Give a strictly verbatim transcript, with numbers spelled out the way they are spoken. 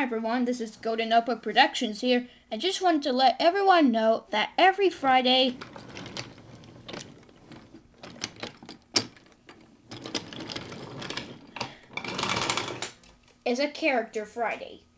everyone, this is Golden Notebook Productions here. I just wanted to let everyone know that every Friday is a character Friday.